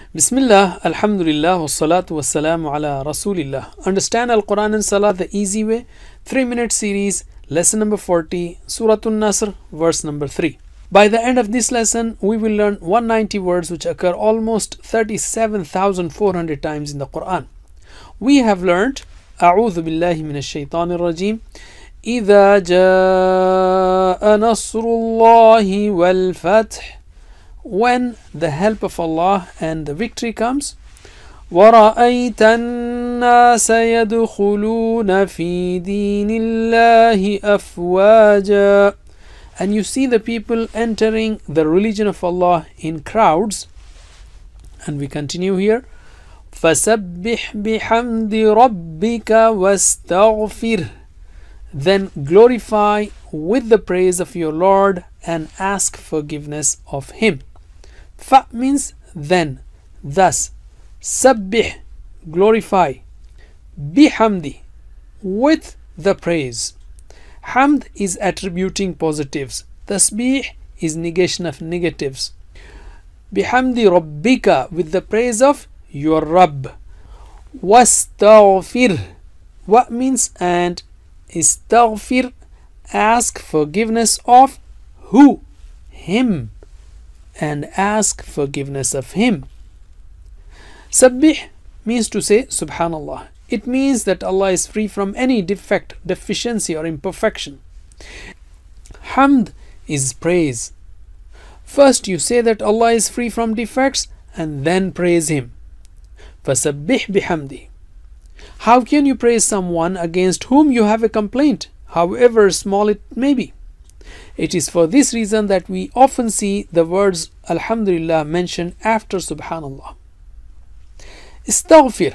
Bismillah, Alhamdulillah, wassalatu wassalamu ala Rasulillah. Understand Al-Quran and Salah the easy way. 3-minute series, lesson number 40, Surah An-Nasr, verse number 3. By the end of this lesson, we will learn 190 words which occur almost 37,400 times in the Quran. We have learned A'udhu billahi minash shaitanir rajim. إذا جاء نصر الله والفتح, when the help of Allah and the victory comes. وَرَأَيْتَ النَّاسَ يَدْخُلُونَ فِي دِينِ اللَّهِ أَفْوَاجًا, and you see the people entering the religion of Allah in crowds. And we continue here. فَسَبِّحْ بِحَمْدِ رَبِّكَ وَاسْتَغْفِرْ, then glorify with the praise of your Lord and ask forgiveness of Him. Fa means then, thus. Sabbih, glorify. Bihamdi, with the praise. Hamd is attributing positives. Tasbih is negation of negatives. Bihamdi rabbika, with the praise of your Rabb. Wastaghfir, what means and. Istaghfir, ask forgiveness of who? Him. And ask forgiveness of Him. Sabbih means to say Subhanallah. It means that Allah is free from any defect, deficiency or imperfection. Hamd is praise. First you say that Allah is free from defects and then praise Him. Fasabbih bihamdi. How can you praise someone against whom you have a complaint, however small it may be? It is for this reason that we often see the words Alhamdulillah mentioned after Subhanallah. Istaghfir,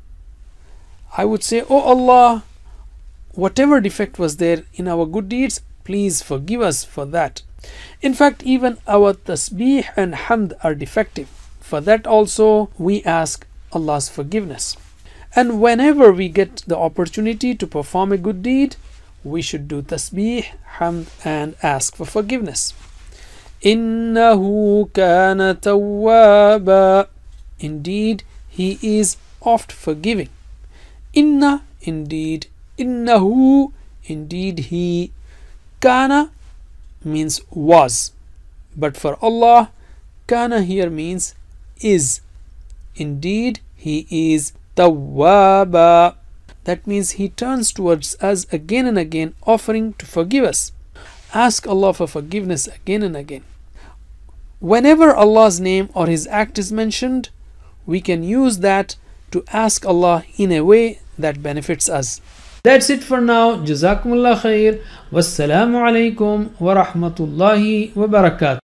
I would say, Oh Allah, whatever defect was there in our good deeds, please forgive us for that. In fact, even our tasbih and hamd are defective. For that also we ask Allah's forgiveness. And whenever we get the opportunity to perform a good deed, we should do tasbih, hamd and ask for forgiveness. Innahu kana tawwaba, indeed He is oft forgiving. Inna, indeed. Innahu, indeed He. Kana means was, but for Allah, kana here means is. Indeed He is Tawwaba. That means He turns towards us again and again, offering to forgive us. Ask Allah for forgiveness again and again. Whenever Allah's name or His act is mentioned, we can use that to ask Allah in a way that benefits us. That's it for now. Jazakumullah khair. Wassalamu alaikum wa rahmatullahi wa barakatuh.